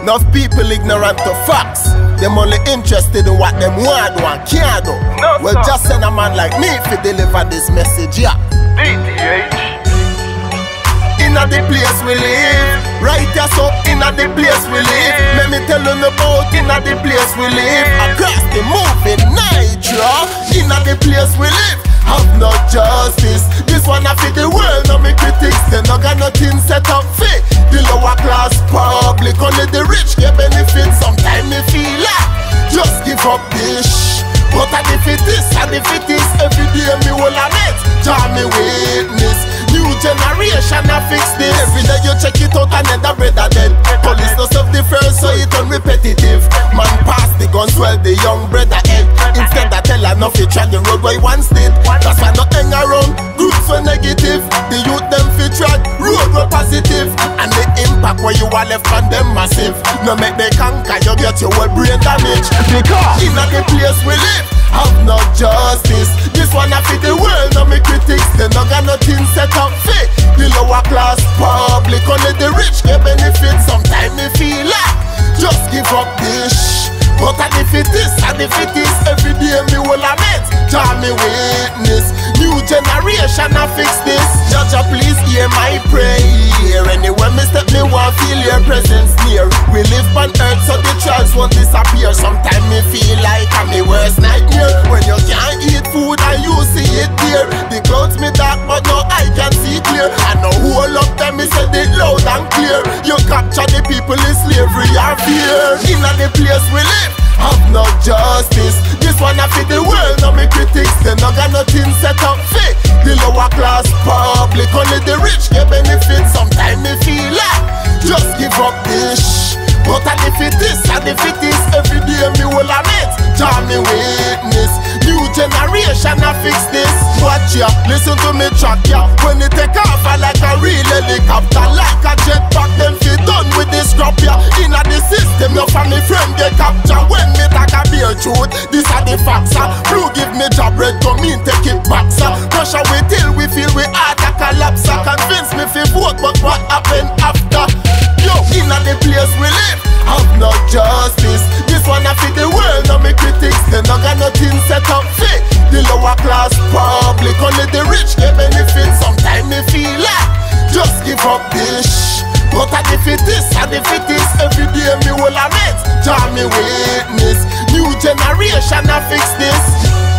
Enough people ignorant of facts. Them only interested in what them want can't do. No, well, sir. just send a man like me to deliver this message, yeah. DTH. Inna the place we live, right here so inna the place we live. Let me tell you about inna the place we live. Across the moving nitro, inna the place we live. Have no justice. This one I feed the world, no me critics. They no got nothing set up fit. The lower class public, only the rich get benefits. Sometimes me feel like just give up this. But I defeat this, every day me will admit. Jah me witness. New generation I fix this. Every day you check it out, another brother dead. Police no self defense, so it unrepetitive. Man pass the gun, swell the young brother head. Instead I tell her nothing, try the road where he once did. That's why not hang around, groups were negative. The youth them fit track, road were positive. And the impact where you are left on them massive. No make they conquer, you get your whole brain damage. Because in the place we live, have no justice. This one I feed the world, no me critics. They no got nothing set up fit. The lower class public, only the rich get benefits. Sometimes me feel like just give up this. But I defeat this, every day me will admit. Jah me witness. New generation I fix this. Judge please hear my prayer. Anywhere me step me want feel your presence near. We live on earth so the trials won't disappear. Sometimes me feel like I'm my worst nightmare. When you can't eat food and you see it there. The clouds me dark but now I can see clear. I know who all of them me said it loud and clear. You capture the people in slavery or fear. Inna the place we live, have no justice. This one I feed the world, no me critics. They no got nothing set up fit. The lower class public, only the rich get benefits. Sometimes me feel like just give up this. But I defeat this, every day me will admit. Jah me witness. New generation I fix this. Watch ya, listen to me track ya. When it take off I like a real helicopter. Like a jetpack, them fit done with this crop ya. Inna the system, your family friend get captured. When me talk a beer truth, this are the facts. Blue give me job, red come in, take it back. Crush away till we feel we heart a collapse. Convince me fi vote, but what happen after? Yo, inna the place we live, have no justice. This one I feed the world, no me critics. They no got nothing set up fit. The lower class public, only the rich get benefits. Sometimes me feel like just give up this. But I defeat this, every day me will admit. Jah me witness. New generation I fix this.